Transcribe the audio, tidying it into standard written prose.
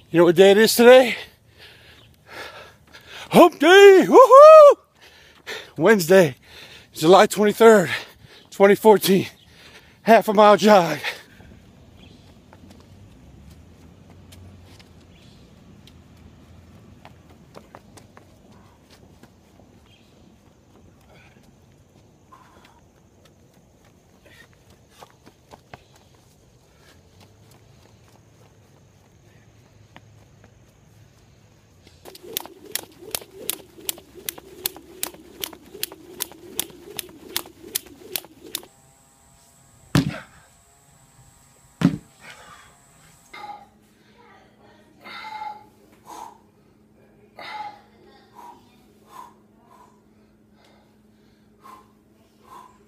You know what day it is today? Hump Day! Woohoo! Wednesday, July 23rd, 2014. Half a mile jog.